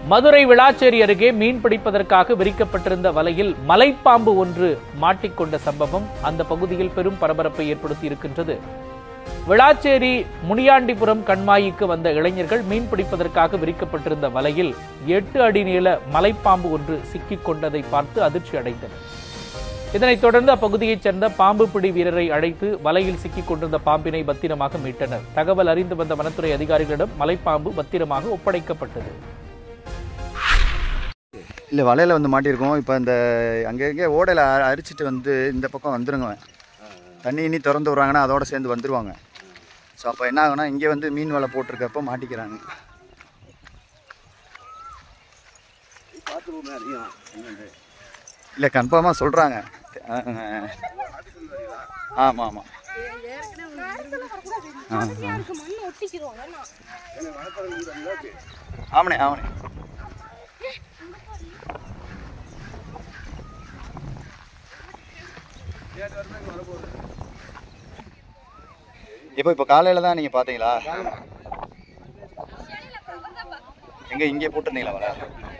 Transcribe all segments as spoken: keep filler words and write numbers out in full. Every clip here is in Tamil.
மதுரை விளாச்சேரி அருகே மீன் பிடிப்பதற்காக விரிக்கப்பட்டிருந்த வலையில் மலைப்பாம்பு ஒன்று மாட்டிக்கொண்ட சம்பவம் அந்த பகுதியில் பெரும் பரபரப்பை ஏற்படுத்தி இருக்கின்றது. விளாச்சேரி முனியாண்டிபுரம் கண்மாய்க்கு வந்த இளைஞர்கள் மீன் பிடிப்பதற்காக விரிக்கப்பட்டிருந்த வலையில் எட்டு அடி நீள மலைப்பாம்பு ஒன்று சிக்கிக் கொண்டதை பார்த்து அதிர்ச்சி அடைந்தனர். இதனைத் தொடர்ந்து அப்பகுதியைச் சேர்ந்த பாம்பு பிடி வீரரை அழைத்து வலையில் சிக்கிக் கொண்டிருந்த பாம்பினை பத்திரமாக மீட்டனர். தகவல் அறிந்து வந்த வனத்துறை அதிகாரிகளிடம் மலைப்பாம்பு பத்திரமாக ஒப்படைக்கப்பட்டது. இல்லை, வலையில் வந்து மாட்டியிருக்கோம். இப்போ இந்த அங்கங்கே ஓடையில் அரிச்சிட்டு வந்து இந்த பக்கம் வந்துருங்க. தண்ணி இனி திறந்து விட்றாங்கன்னா அதோடு சேர்ந்து வந்துடுவாங்க. ஸோ அப்போ என்ன ஆகுனா இங்கே வந்து மீன் வலை போட்டிருக்கப்போ மாட்டிக்கிறாங்க. இல்லை, கன்ஃபார்மாக சொல்கிறாங்க. ஆமாம் ஆமாம் ஆமனே ஆமனே இப்போ இப்போ காலையில் தான் நீங்கள் பார்த்தீங்களா? எங்கே இங்கே போட்டிருந்தீங்களா வலை?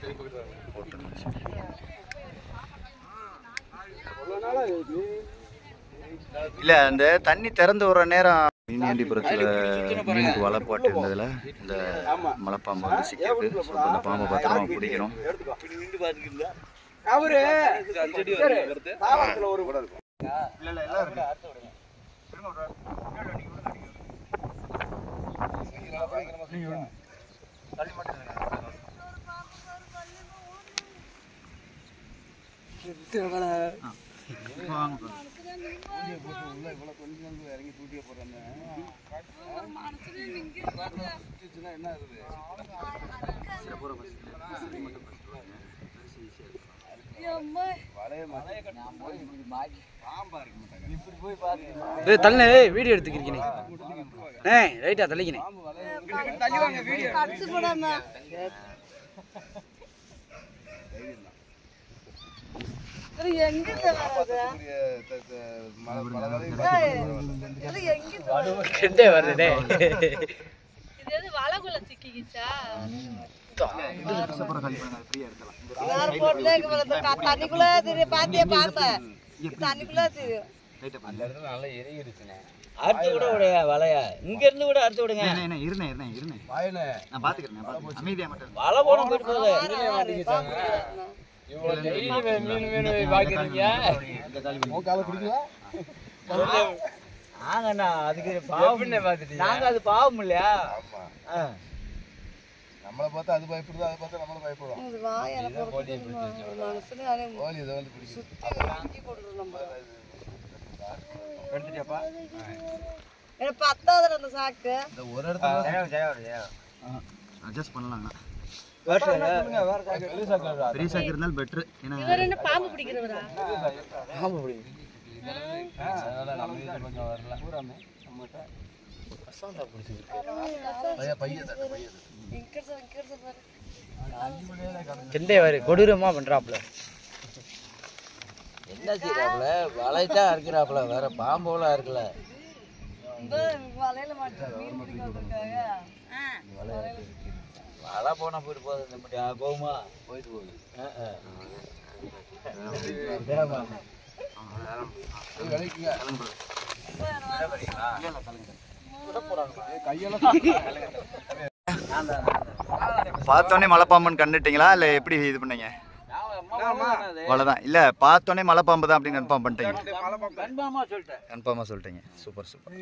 இல்லை, அந்த தண்ணி திறந்து விடுற நேரம் முனியாண்டிபுரத்தில் மீனுக்கு வலை போட்டு இருந்ததில் இந்த மலைப்பாம்பு வந்து சிக்கிருக்கு. ஸோ அந்த பாம்பை பத்திரமா பிடிக்கணும். தள்ளு வீடியோ எடுத்துக்கிறீங்க. ரைட்டா தள்ளிக்கினே வருது. அடுத்து கூட விடைய வலையா இங்க இருந்து கூட அடுத்து விடுங்க. இருந்தேன் இருந்தேன் இருந்தேன் நான் பாத்துக்கிறேன். அமைதியா மட்டும் வலை போன போயிட்டு போகுது. அதுக்கு நாங்க அது பாவம் இல்லையா? நம்மளை பார்த்தா அது பயப்படுதா, அதை பார்த்தா நம்மள பயப்படுவோம். அட்ஜஸ்ட் பண்ணலாங்க. பெரிய சாக்கு இருந்தாலும் பெட்ரு. பாம்பு பிடிக்கிறவரா? பாம்பு பிடிக்கும். கொடூரமா பண்றாப்ல. என்ன செய்யறாப்ல? வலைத்தான் இருக்கிறாப்ல, வேற பாம்போலாம் இருக்குல்ல. வலை போனா போயிட்டு போகுது. போகுமா? போயிட்டு போகுது. பார்த்தோன்னே மலைப்பாம்புன்னு கண்டுட்டீங்களா இல்லை எப்படி இது பண்ணீங்க? அவ்வளோதான். இல்லை, பார்த்தோன்னே மலைப்பாம்பு தான் அப்படின்னு கன்ஃபார்ம் பண்ணிட்டீங்க. கன்ஃபார்மாக சொல்லிட்டீங்க. Super super.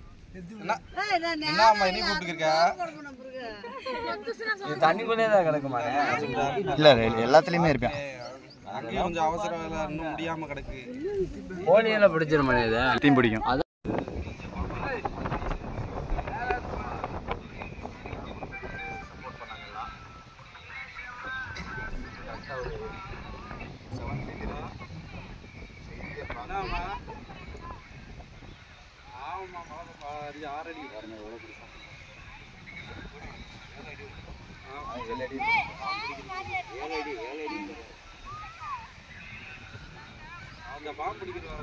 தண்ணிக்குள்ளே தான் கிடக்குமா? இல்லை, எல்லாத்துலேயுமே இருப்பேன். கொஞ்சம் அவசர வேலை இன்னும் முடியாம கிடக்கு. கோழியெல்லாம் பிடிச்சிருமா? இதை பிடிக்கும். பாம்பு பிடிக்கிறது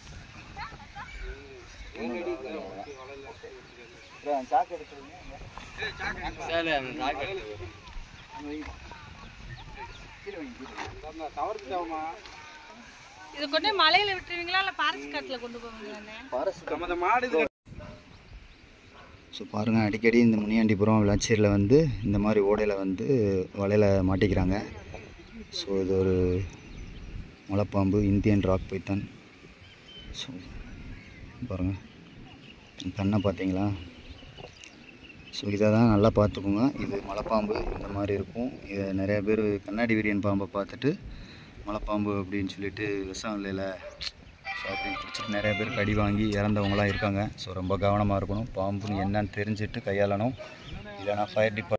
சாக்கு எடுத்துருங்க. இது கொண்டு போய் மலையில விட்டுருவீங்களா இல்ல பாரஸ்ட் காட்டுல கொண்டு போவீங்களா? மாடு ஸோ பாருங்கள், அடிக்கடி இந்த முனியாண்டிபுரம் விளாச்சேரியில் வந்து இந்த மாதிரி ஓடையில் வந்து வலையில் மாட்டிக்கிறாங்க. ஸோ இது ஒரு மலைப்பாம்பு, இந்தியன் ராக் பைத்தான். ஸோ பாருங்கள், கண்ணை பார்த்தீங்களா? ஸோ இதை தான் நல்லா பார்த்துக்கோங்க. இது மலைப்பாம்பு இந்த மாதிரி இருக்கும். இதை நிறைய பேர் கண்ணாடி விரியன் பாம்பை பார்த்துட்டு மலைப்பாம்பு அப்படின்னு சொல்லிட்டு விஷம் இல்லைல்ல ஸோ அப்படின்னு பிடிச்சிட்டு நிறைய பேர் கடி வாங்கி இறந்தவங்களாம் இருக்காங்க. ஸோ ரொம்ப கவனமாக இருக்கணும். பாம்புன்னு என்னன்னு தெரிஞ்சுட்டு கையாளணும். இல்லைனா ஃபயர் டிபார்ட்மெண்ட்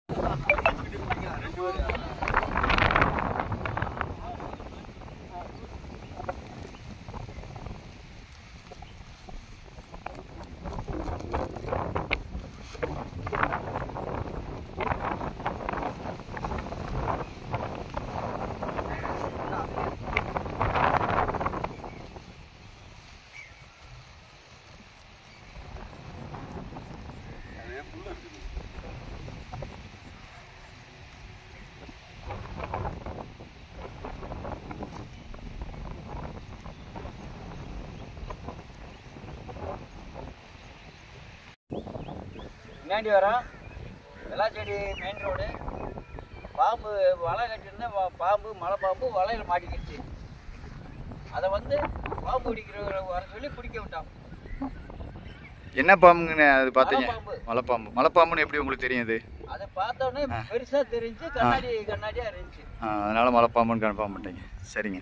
பின்னாடி வரோம். Velachery main road. பாம்பு வலை கட்டியிருந்தா பாம்பு மலை பாம்பு வலையில் மாட்டிக்கிடுச்சு. அதை வந்து பாம்பு பிடிக்கிற வர சொல்லி பிடிக்க விட்டோம். என்ன பாம்புங்கன்னு அது பார்த்தீங்க? மலைப்பாம்பு. மலைப்பாம்பு. மலைப்பாம்புன்னு எப்படி உங்களுக்கு தெரியும்? இது அதை பார்த்தோன்னே பெருசாக தெரிஞ்சு கண்ணாடி கண்ணாடியாக இருந்துச்சு. அதனால் மலைப்பாம்புன்னு கன்ஃபார்ம் பண்ணிட்டீங்க. சரிங்க.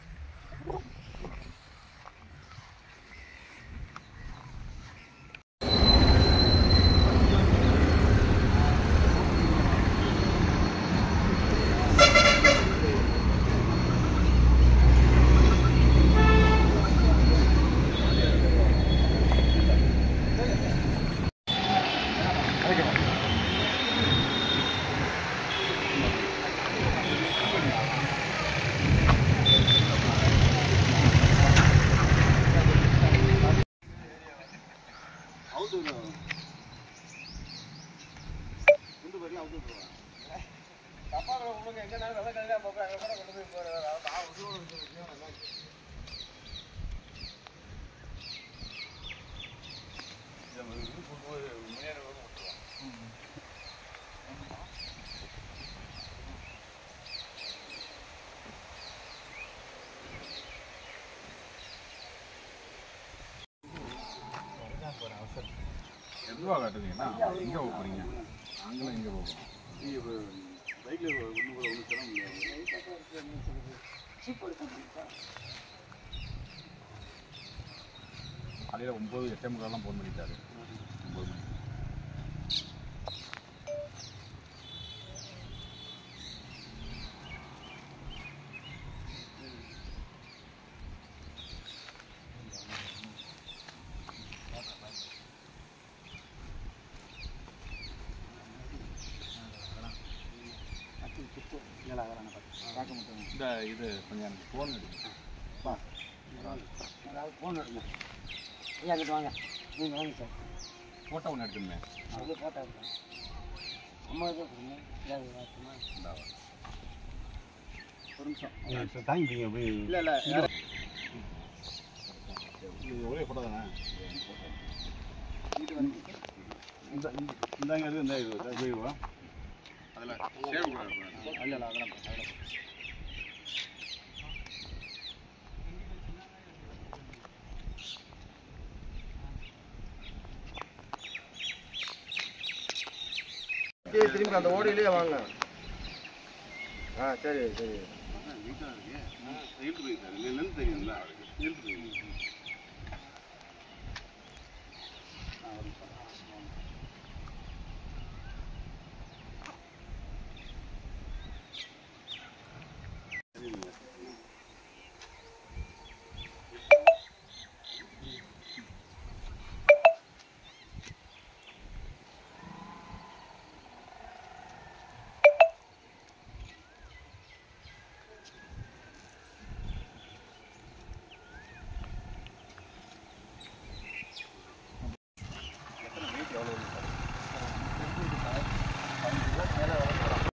எதுவாக காட்டுறீங்கன்னா எங்கே போகிறீங்க? நாங்களும் எங்கே போகிறோம்? பைக்கில் ஒன்று கூட ஒன்று தர முடியாது. காலையில் ஒம்பது எட்டே முக்காலாம் ஃபோன் பண்ணிட்டாரு. ஒம்பது மணி இந்த இது கொஞ்சம் எனக்கு ஃபோன் எடுப்பா. அதாவது ஃபோன் எடுங்க. ஐயா கிட்ட வாங்க. நீங்கள் வாங்க சார். ஃபோட்டோ ஒன்று எடுத்துமே. அது ஃபோட்டோ எடுங்க. அம்மா இது கொடுங்க. ஒரு நிமிஷம் தாங்கிட்டீங்க போய். இல்லை இல்லை ஒரே ஃபோட்டோ தானே. இந்த இந்தாங்க இருக்குது. இந்த இது போய்வா அதில் சேவ் கூட இல்லை இல்லை அதெல்லாம் அதெல்லாம் திரும்பி அந்த ஓடியிலே வாங்க. ஆ சரி சரி வீட்டில் இருக்கு. இழுத்து போயிருக்காரு. நெல் தெரியுங்களா? இழுத்து போயிருக்கீங்க.